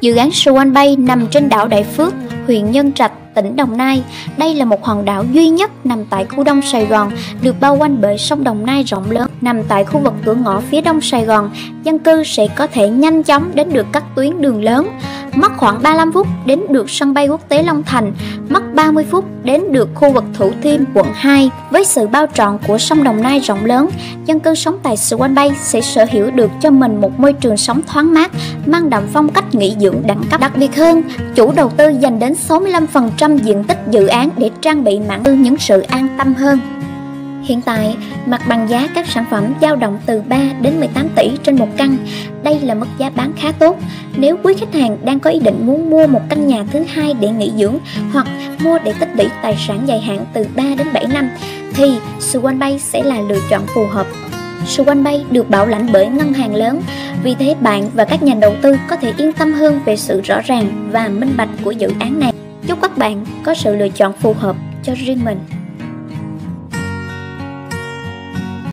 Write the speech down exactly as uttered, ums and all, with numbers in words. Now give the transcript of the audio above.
Dự án Swan Bay nằm trên đảo Đại Phước, huyện Nhân Trạch, tỉnh Đồng Nai. Đây là một hòn đảo duy nhất nằm tại khu Đông Sài Gòn, được bao quanh bởi sông Đồng Nai rộng lớn. Nằm tại khu vực cửa ngõ phía Đông Sài Gòn, dân cư sẽ có thể nhanh chóng đến được các tuyến đường lớn, mất khoảng ba mươi lăm phút đến được sân bay quốc tế Long Thành, mất ba mươi phút đến được khu vực Thủ Thiêm, quận hai. Với sự bao trọn của sông Đồng Nai rộng lớn, dân cư sống tại Swan Bay sẽ sở hữu được cho mình một môi trường sống thoáng mát, mang đậm phong cách nghỉ dưỡng đẳng cấp. Đặc biệt hơn, chủ đầu tư dành đến sáu mươi lăm phần trăm diện tích dự án để trang bị mảng cư những sự an tâm hơn. Hiện tại, mặt bằng giá các sản phẩm dao động từ ba đến mười tám tỷ trên một căn. Đây là mức giá bán khá tốt. Nếu quý khách hàng đang có ý định muốn mua một căn nhà thứ hai để nghỉ dưỡng hoặc mua để tích lũy tài sản dài hạn từ ba đến bảy năm, thì Swan Bay sẽ là lựa chọn phù hợp. Swan Bay được bảo lãnh bởi ngân hàng lớn, vì thế bạn và các nhà đầu tư có thể yên tâm hơn về sự rõ ràng và minh bạch của dự án này. Chúc các bạn có sự lựa chọn phù hợp cho riêng mình.